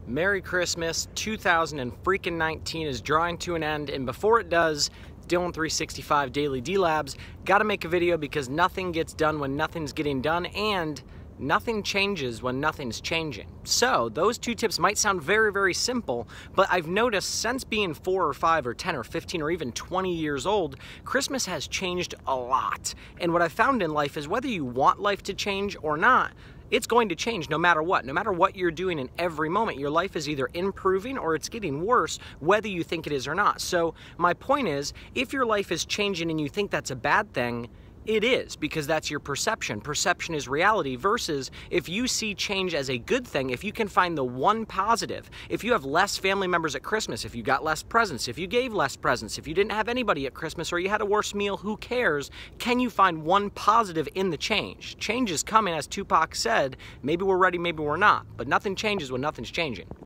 Merry Christmas. 2019 is drawing to an end, and before it does, Dylan365 Daily D-Labs, gotta make a video because nothing gets done when nothing's getting done, and nothing changes when nothing's changing. So those two tips might sound very, very simple, but I've noticed since being 4 or 5 or 10 or 15 or even 20 years old, Christmas has changed a lot. And what I've found in life is whether you want life to change or not, it's going to change no matter what. No matter what you're doing in every moment, your life is either improving or it's getting worse, whether you think it is or not. So my point is, if your life is changing and you think that's a bad thing, it is, because that's your perception. Perception is reality, versus if you see change as a good thing, if you can find the one positive, if you have less family members at Christmas, if you got less presents, if you gave less presents, if you didn't have anybody at Christmas or you had a worse meal, who cares? Can you find one positive in the change? Change is coming, as Tupac said. Maybe we're ready, maybe we're not, but nothing changes when nothing's changing.